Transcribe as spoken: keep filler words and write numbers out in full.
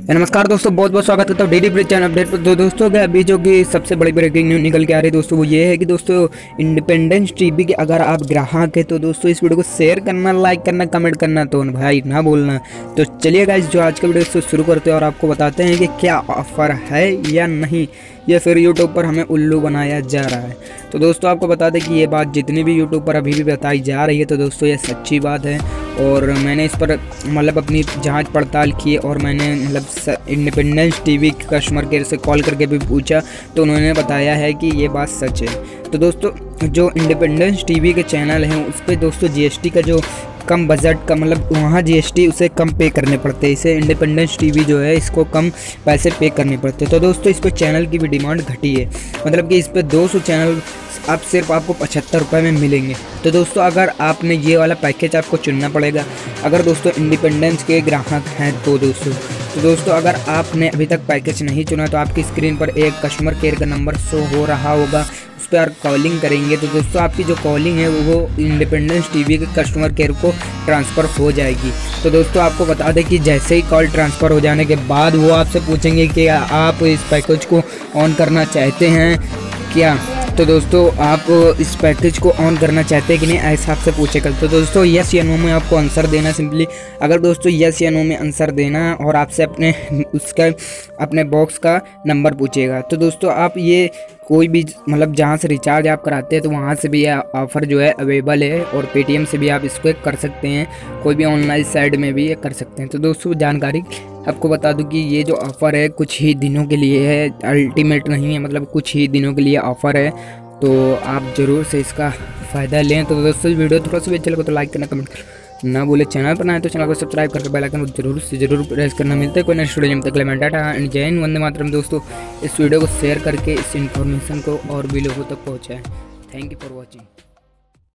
नमस्कार दोस्तों, बहुत बहुत स्वागत करता हूँ डेली ब्रेक चैनल अपडेट पर। तो दोस्तों क्या अभी जो कि सबसे बड़ी ब्रेकिंग न्यूज़ निकल के आ रही है दोस्तों, वो ये है कि दोस्तों इंडिपेंडेंस टीवी के अगर आप ग्राहक है तो दोस्तों इस वीडियो को शेयर करना, लाइक करना, कमेंट करना तो भाई ना भूलना। तो चलिए गाइस, जो आज का वीडियो इसको शुरू करते हैं और आपको बताते हैं कि क्या ऑफर है या नहीं, या फिर यूट्यूब पर हमें उल्लू बनाया जा रहा है। तो दोस्तों आपको बता दें कि ये बात जितनी भी यूट्यूब पर अभी भी बताई जा रही है तो दोस्तों ये सच्ची बात है। और मैंने इस पर मतलब अपनी जांच पड़ताल की और मैंने मतलब इंडिपेंडेंस टीवी कस्टमर केयर से कॉल करके भी पूछा तो उन्होंने बताया है कि ये बात सच है। तो दोस्तों जो इंडिपेंडेंस टीवी के चैनल हैं उस पर दोस्तों जीएसटी का जो कम बजट का मतलब वहाँ जीएसटी उसे कम पे करने पड़ते हैं। इसे इंडिपेंडेंस टीवी जो है इसको कम पैसे पे करने पड़ते हैं। तो दोस्तों इस पर चैनल की भी डिमांड घटी है, मतलब कि इस पर दो सौ चैनल आप सिर्फ आपको पचहत्तर रुपये में मिलेंगे। तो दोस्तों अगर आपने ये वाला पैकेज आपको चुनना पड़ेगा अगर दोस्तों इंडिपेंडेंस के ग्राहक हैं तो दोस्तों तो दोस्तों अगर आपने अभी तक पैकेज नहीं चुना तो आपकी स्क्रीन पर एक कस्टमर केयर का नंबर शो हो रहा होगा, उस पर आप कॉलिंग करेंगे तो दोस्तों आपकी जो कॉलिंग है वो इंडिपेंडेंस टीवी के कस्टमर केयर को ट्रांसफ़र हो जाएगी। तो दोस्तों आपको बता दें कि जैसे ही कॉल ट्रांसफ़र हो जाने के बाद वो आपसे पूछेंगे कि आप इस पैकेज को ऑन करना चाहते हैं क्या। तो दोस्तों आप इस पैकेज को ऑन करना चाहते हैं कि नहीं, ऐसा आपसे पूछेगा। तो दोस्तों यस या नो में आपको आंसर देना सिंपली। अगर दोस्तों यस या नो में आंसर देना और आपसे अपने उसका अपने बॉक्स का नंबर पूछेगा तो दोस्तों आप ये कोई भी मतलब जहाँ से रिचार्ज आप कराते हैं तो वहाँ से भी यह ऑफ़र जो है अवेलेबल है और पेटीएम से भी आप इसको कर सकते हैं, कोई भी ऑनलाइन साइट में भी ये कर सकते हैं। तो दोस्तों जानकारी आपको बता दूं कि ये जो ऑफ़र है कुछ ही दिनों के लिए है, अल्टीमेट नहीं है, मतलब कुछ ही दिनों के लिए ऑफ़र है। तो आप ज़रूर से इसका फ़ायदा लें। तो दोस्तों वीडियो थोड़ा सा भी अच्छा लगे तो लाइक करना, कमेंट करना ना भूले। चैनल पर आए तो चैनल को सब्सक्राइब करके बेल आइकन को जरूर से जरूर प्रेस करना। मिलता है कोई नेक्स्ट वीडियो, जब तक ले टाटा एंड जय हिंद, वंदे मातरम। दोस्तों इस वीडियो को शेयर करके इस इन्फॉर्मेशन को और भी लोगों तक पहुँचाएँ। Thank you for watching.